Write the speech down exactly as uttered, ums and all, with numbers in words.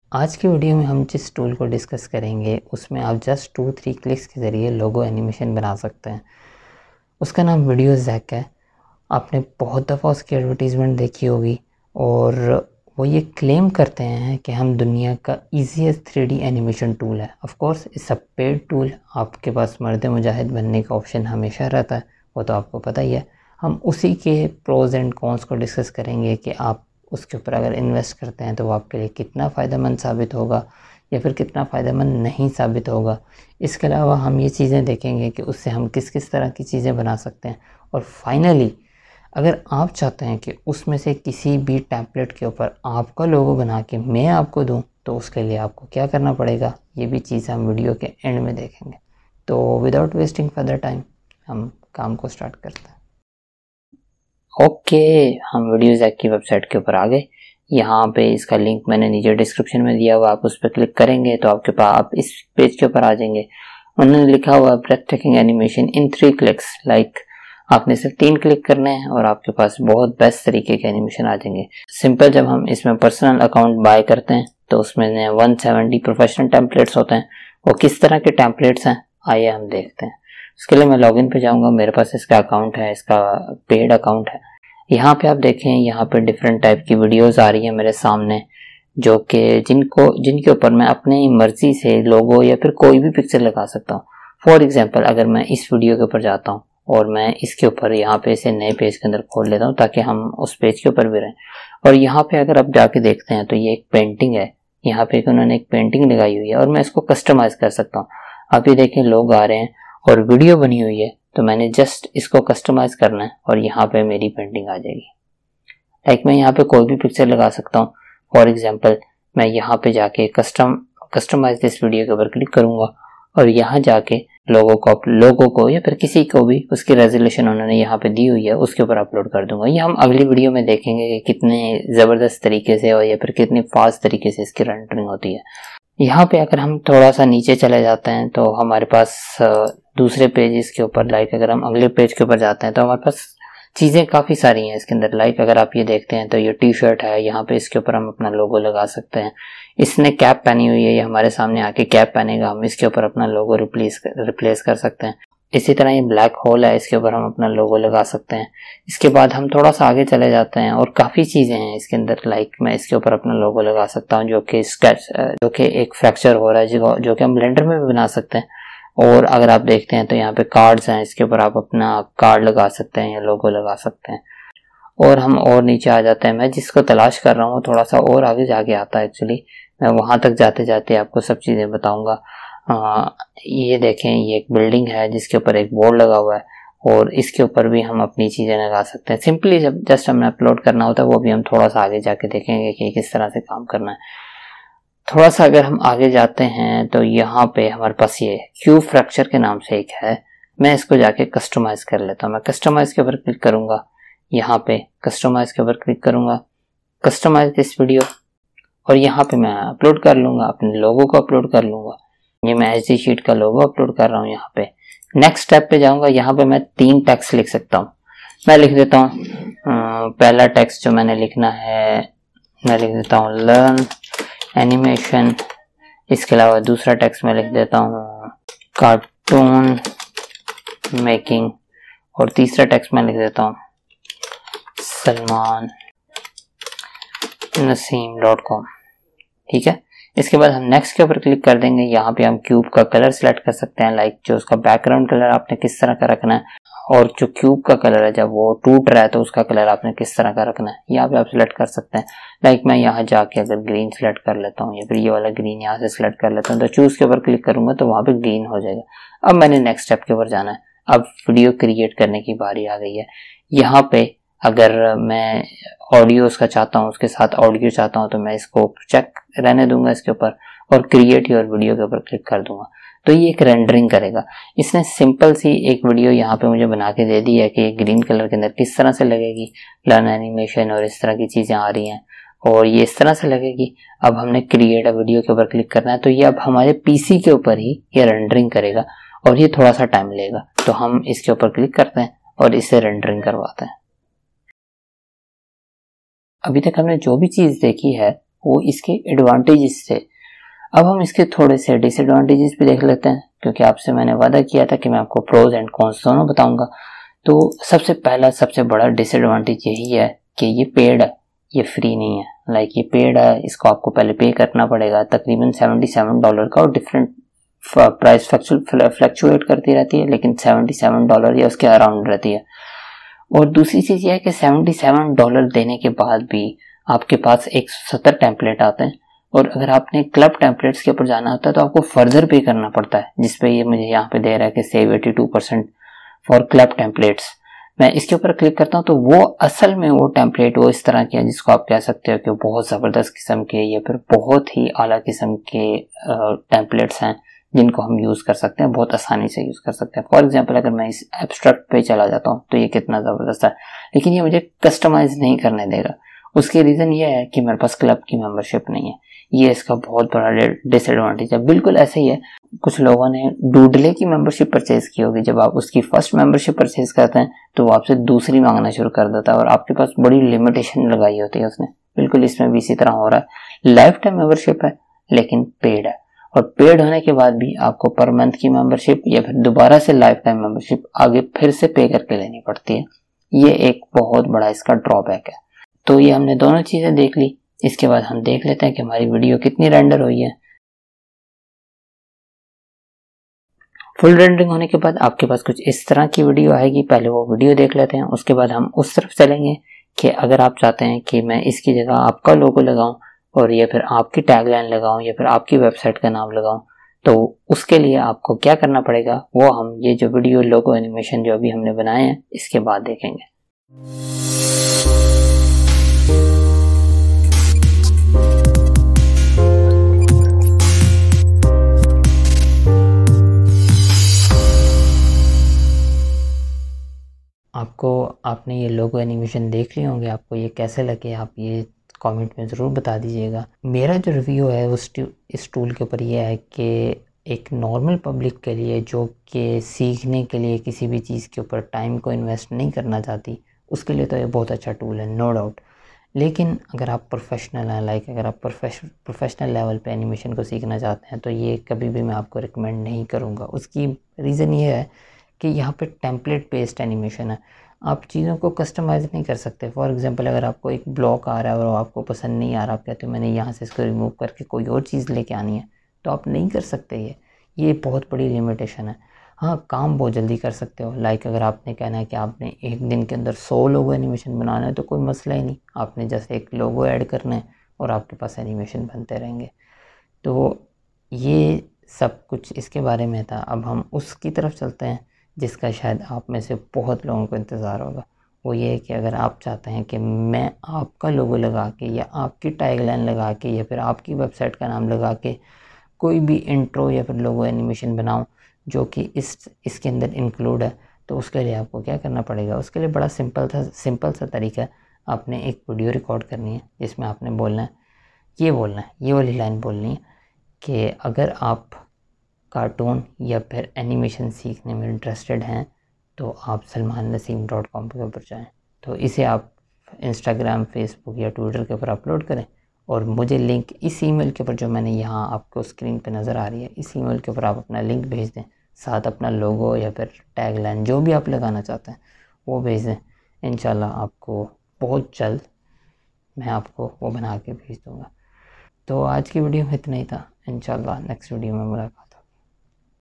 आज की वीडियो में हम जिस टूल को डिस्कस करेंगे उसमें आप जस्ट टू थ्री क्लिक्स के ज़रिए लोगो एनिमेशन बना सकते हैं। उसका नाम वीडियो जैक है। आपने बहुत दफ़ा उसकी एडवर्टीज़मेंट देखी होगी और वो ये क्लेम करते हैं कि हम दुनिया का easiest three D animation tool है। Of course it's a paid tool, आपके पास मर्द मुजाहिद बनने का ऑप्शन हमेशा रहता है, वो तो आपको पता ही है। हम उसी के प्रोज एंड कॉन्स को डिस्कस करेंगे कि आप उसके ऊपर अगर इन्वेस्ट करते हैं तो वो आपके लिए कितना फ़ायदेमंद साबित होगा या फिर कितना फ़ायदेमंद नहीं साबित होगा। इसके अलावा हम ये चीज़ें देखेंगे कि उससे हम किस किस तरह की चीज़ें बना सकते हैं। और फाइनली अगर आप चाहते हैं कि उसमें से किसी भी टेम्पलेट के ऊपर आपका लोगो बना के मैं आपको दूं, तो उसके लिए आपको क्या करना पड़ेगा, ये भी चीज़ हम वीडियो के एंड में देखेंगे। तो विदाउट वेस्टिंग फर्दर टाइम हम काम को स्टार्ट करते हैं। ओके okay, हम वीडियो जैक की वेबसाइट के ऊपर आ गए। यहाँ पे इसका लिंक मैंने नीचे डिस्क्रिप्शन में दिया हुआ, आप उस पर क्लिक करेंगे तो आपके पास आप इस पेज के ऊपर आ जाएंगे। उन्होंने लिखा हुआ breathtaking animation in three clicks, like आपने सिर्फ तीन क्लिक करने हैं और आपके पास बहुत बेस्ट तरीके के एनिमेशन आ जाएंगे। सिंपल, जब हम इसमें पर्सनल अकाउंट बाय करते हैं तो उसमें वन सेवेंटी प्रोफेशनल टेम्पलेट्स होते हैं। वो किस तरह के टेम्पलेट्स हैं आइए हम देखते हैं। उसके लिए मैं लॉगिन पे जाऊंगा, मेरे पास इसका अकाउंट है, इसका पेड अकाउंट है। यहाँ पे आप देखें, यहाँ पे डिफरेंट टाइप की वीडियोस आ रही है मेरे सामने, जो कि जिनको जिनके ऊपर मैं अपनी मर्जी से लोगो या फिर कोई भी पिक्चर लगा सकता हूँ। फॉर एग्जांपल, अगर मैं इस वीडियो के ऊपर जाता हूँ और मैं इसके ऊपर यहाँ पे इसे नए पेज के अंदर खोल लेता हूँ ताकि हम उस पेज के ऊपर भी रहें। और यहाँ पे अगर आप जाके देखते हैं तो ये एक पेंटिंग है, यहाँ पे उन्होंने एक पेंटिंग लगाई हुई है और मैं इसको कस्टमाइज कर सकता हूँ। आप ये देखें, लोग आ रहे हैं और वीडियो बनी हुई है, तो मैंने जस्ट इसको कस्टमाइज करना है और यहाँ पे मेरी पेंटिंग आ जाएगी। लाइक मैं यहाँ पे कोई भी पिक्चर लगा सकता हूँ। फॉर एग्जांपल, मैं यहाँ पे जाके कस्टम कस्टमाइज दिस वीडियो के ऊपर क्लिक करूँगा और यहाँ जाके लोगों को लोगों को या फिर किसी को भी उसकी रेजोल्यूशन उन्होंने यहाँ पे दी हुई है उसके ऊपर अपलोड कर दूंगा। ये हम अगली वीडियो में देखेंगे कि कितने ज़बरदस्त तरीके से और या फिर कितनी फास्ट तरीके से इसकी रेंडरिंग होती है। यहाँ पे अगर हम थोड़ा सा नीचे चले जाते हैं तो हमारे पास दूसरे पेजेस के ऊपर, लाइक अगर हम अगले पेज के ऊपर जाते हैं तो हमारे पास चीज़ें काफ़ी सारी हैं इसके अंदर। लाइक अगर आप ये देखते हैं तो ये टी शर्ट है, यहाँ पे इसके ऊपर हम अपना लोगो लगा सकते हैं। इसने कैप पहनी हुई है, ये हमारे सामने आके कैप पहनेगा, हम इसके ऊपर अपना लोगो रिप्लेस रिप्लेस कर सकते हैं। इसी तरह ये ब्लैक होल है, इसके ऊपर हम अपना लोगो लगा सकते हैं। इसके बाद हम थोड़ा सा आगे चले जाते हैं और काफ़ी चीज़ें हैं इसके अंदर। लाइक मैं इसके ऊपर अपना लोगो लगा सकता हूँ जो कि स्केच जो कि एक फ्रैक्चर हो रहा है, जो जो कि हम ब्लेंडर में भी बना सकते हैं। और अगर आप देखते हैं तो यहाँ पे कार्ड्स हैं, इसके ऊपर आप अपना कार्ड लगा सकते हैं या लोगो लगा सकते हैं। और हम और नीचे आ जाते हैं। मैं जिसको तलाश कर रहा हूँ थोड़ा सा और आगे जाके आता है एक्चुअली, मैं वहाँ तक जाते जाते आपको सब चीज़ें बताऊँगा। ये देखें, ये एक बिल्डिंग है जिसके ऊपर एक बोर्ड लगा हुआ है और इसके ऊपर भी हम अपनी चीज़ें लगा सकते हैं। सिंपली जब जस्ट हमें अपलोड करना होता है, वो भी हम थोड़ा सा आगे जाके देखेंगे कि किस तरह से काम करना है। थोड़ा सा अगर हम आगे जाते हैं तो यहाँ पे हमारे पास ये क्यूब फ्रैक्चर के नाम से एक है, मैं इसको जाके कस्टमाइज कर लेता हूँ। मैं कस्टमाइज के ऊपर क्लिक करूँगा, यहाँ पे कस्टमाइज के ऊपर क्लिक करूँगा, कस्टमाइज दिस वीडियो, और यहाँ पे मैं अपलोड कर लूँगा, अपने लोगो को अपलोड कर लूँगा। ये मैं एच डी शीट का लोगो अपलोड कर रहा हूँ। यहाँ पे नेक्स्ट स्टेप पे जाऊँगा, यहाँ पे मैं तीन टेक्स्ट लिख सकता हूँ। मैं लिख देता हूँ, पहला टेक्स्ट जो मैंने लिखना है मैं लिख देता हूँ लर्न एनिमेशन। इसके अलावा दूसरा टेक्स्ट मैं लिख देता हूँ कार्टून मेकिंग, और तीसरा टेक्स्ट मैं लिख देता हूँ सलमान नसीम डॉट कॉम। ठीक है, इसके बाद हम नेक्स्ट के ऊपर क्लिक कर देंगे। यहाँ पे हम क्यूब का कलर सिलेक्ट कर सकते हैं, लाइक जो उसका बैकग्राउंड कलर आपने किस तरह का रखना है, और जो क्यूब का कलर है जब वो टूट रहा है तो उसका कलर आपने किस तरह का रखना है, यहाँ पे आप सिलेक्ट कर सकते हैं। लाइक मैं यहाँ जाके अगर ग्रीन सिलेक्ट कर लेता हूँ या फिर ये वाला ग्रीन यहाँ से सिलेक्ट कर लेता हूँ, तो चूज के ऊपर क्लिक करूंगा तो वहाँ पे ग्रीन हो जाएगा। अब मैंने नेक्स्ट स्टेप के ऊपर जाना है। अब वीडियो क्रिएट करने की बारी आ गई है। यहाँ पे अगर मैं ऑडियो उसका चाहता हूँ, उसके साथ ऑडियो चाहता हूँ, तो मैं इसको चेक रहने दूंगा इसके ऊपर और क्रिएट योर वीडियो के ऊपर क्लिक कर दूंगा, तो ये एक रेंडरिंग करेगा। इसने सिंपल सी एक वीडियो यहाँ पे मुझे बना के दे दी है कि ग्रीन कलर के अंदर किस तरह से लगेगी, लर्न एनिमेशन और इस तरह की चीज़ें आ रही हैं और ये इस तरह से लगेगी। अब हमने क्रिएट अ वीडियो के ऊपर क्लिक करना है, तो ये अब हमारे पीसी के ऊपर ही ये रेंडरिंग करेगा और ये थोड़ा सा टाइम लेगा। तो हम इसके ऊपर क्लिक करते हैं और इससे रेंडरिंग करवाते हैं। अभी तक हमने जो भी चीज़ देखी है वो इसके एडवांटेजेस थे। अब हम इसके थोड़े से डिसएडवांटेजेस भी देख लेते हैं, क्योंकि आपसे मैंने वादा किया था कि मैं आपको प्रोज एंड कॉन्स दोनों बताऊंगा। तो सबसे पहला सबसे बड़ा डिसएडवांटेज यही है कि ये पेड है, ये फ्री नहीं है। लाइक ये पेड है, इसको आपको पहले पे करना पड़ेगा तकरीबन सेवेंटी सेवन डॉलर का, और डिफरेंट प्राइस फ्लक्चुएट करती रहती है, लेकिन सेवेंटी सेवन डॉलर या उसके अराउंड रहती है। और दूसरी चीज यह है कि सेवेंटी सेवन डॉलर देने के बाद भी आपके पास एक सौ सत्तर टेम्पलेट आते हैं, और अगर आपने क्लब टेम्पलेट्स के ऊपर जाना होता है तो आपको फर्दर पे करना पड़ता है, जिसपे ये मुझे यहाँ पे दे रहा है कि save eighty two percent for club templates. मैं इसके ऊपर क्लिक करता हूँ तो वो असल में वो टेम्पलेट वो इस तरह के हैं जिसको आप कह सकते हो कि बहुत ज़बरदस्त किस्म के या फिर बहुत ही आला किस्म के टेम्पलेट्स हैं जिनको हम यूज़ कर सकते हैं, बहुत आसानी से यूज़ कर सकते हैं। फॉर एग्जांपल अगर मैं इस एब्स्ट्रैक्ट पे चला जाता हूँ तो ये कितना ज़बरदस्त है, लेकिन ये मुझे कस्टमाइज नहीं करने देगा। उसकी रीज़न ये है कि मेरे पास क्लब की मेंबरशिप नहीं है। ये इसका बहुत बड़ा डिसएडवांटेज है। बिल्कुल ऐसे ही है, कुछ लोगों ने डूडले की मेंबरशिप परचेज की होगी। जब आप उसकी फर्स्ट मेंबरशिप परचेज करते हैं तो वो आपसे दूसरी मांगना शुरू कर देता है, और आपके पास बड़ी लिमिटेशन लगाई होती है उसने। बिल्कुल इसमें भी इसी तरह हो रहा है। लाइफ टाइम मेंबरशिप है लेकिन पेड है, और पेड होने के बाद भी आपको पर मंथ की मेंबरशिप या फिर दोबारा से लाइफ टाइम मेंबरशिप आगे फिर से पे करके लेनी पड़ती है। ये एक बहुत बड़ा इसका ड्रॉबैक है। तो ये हमने दोनों चीजें देख ली। इसके बाद हम देख लेते हैं कि हमारी वीडियो कितनी रेंडर हुई है। फुल रेंडरिंग होने के बाद आपके पास कुछ इस तरह की वीडियो आएगी। पहले वो वीडियो देख लेते हैं, उसके बाद हम उस तरफ चलेंगे कि अगर आप चाहते हैं कि मैं इसकी जगह आपका लोगो लगाऊं और या फिर आपकी टैगलाइन लगाऊं या फिर आपकी वेबसाइट का नाम लगाऊं, तो उसके लिए आपको क्या करना पड़ेगा वो हम ये जो वीडियो लोगो एनिमेशन जो अभी हमने बनाए हैं इसके बाद देखेंगे। आपको आपने ये लोगो एनिमेशन देख लिए होंगे, आपको ये कैसे लगे आप ये कमेंट में ज़रूर बता दीजिएगा। मेरा जो रिव्यू है उस इस टूल के ऊपर ये है कि एक नॉर्मल पब्लिक के लिए जो कि सीखने के लिए किसी भी चीज़ के ऊपर टाइम को इन्वेस्ट नहीं करना चाहती, उसके लिए तो ये बहुत अच्छा टूल है, नो डाउट। लेकिन अगर आप प्रोफेशनल हैं, लाइक अगर आप प्रोफेशनल लेवल पे एनिमेशन को सीखना चाहते हैं, तो ये कभी भी मैं आपको रिकमेंड नहीं करूँगा। उसकी रीज़न ये है कि यहाँ पे टेम्पलेट बेस्ड एनिमेशन है, आप चीज़ों को कस्टमाइज़ नहीं कर सकते। फॉर एग्जांपल अगर आपको एक ब्लॉक आ रहा है और आपको पसंद नहीं आ रहा, आप कहते हो मैंने यहाँ से इसको रिमूव करके कोई और चीज़ लेके आनी है, तो आप नहीं कर सकते। ये ये बहुत बड़ी लिमिटेशन है। हाँ, काम बहुत जल्दी कर सकते हो। लाइक अगर आपने कहना है कि आपने एक दिन के अंदर सौ लोगो एनिमेशन बनाना है तो कोई मसला ही नहीं, आपने जैसे एक लोगो ऐड करना है और आपके पास एनिमेशन बनते रहेंगे। तो ये सब कुछ इसके बारे में था। अब हम उसकी तरफ चलते हैं जिसका शायद आप में से बहुत लोगों को इंतज़ार होगा। वो ये है कि अगर आप चाहते हैं कि मैं आपका लोगो लगा के या आपकी टैगलाइन लगा के या फिर आपकी वेबसाइट का नाम लगा के कोई भी इंट्रो या फिर लोगो एनिमेशन बनाऊं जो कि इस इसके अंदर इंक्लूड है, तो उसके लिए आपको क्या करना पड़ेगा। उसके लिए बड़ा सिंपल था सिंपल सा तरीका है। आपने एक वीडियो रिकॉर्ड करनी है जिसमें आपने बोलना है, ये बोलना है, ये वाली लाइन बोलनी है कि अगर आप कार्टून या फिर एनिमेशन सीखने में इंटरेस्टेड हैं तो आप सलमान नसीम डॉट कॉम के ऊपर जाएँ। तो इसे आप इंस्टाग्राम, फेसबुक या ट्विटर के ऊपर अपलोड करें और मुझे लिंक इस ईमेल के ऊपर जो मैंने यहाँ आपको स्क्रीन पे नज़र आ रही है, इस ईमेल के ऊपर आप अपना लिंक भेज दें, साथ अपना लोगो या फिर टैगलाइन जो भी आप लगाना चाहते हैं वो भेज दें। इंशाल्लाह आपको बहुत जल्द मैं आपको वो बना के भेज दूँगा। तो आज की वीडियो में इतना ही था। इंशाल्लाह नेक्स्ट वीडियो में मुलाकात।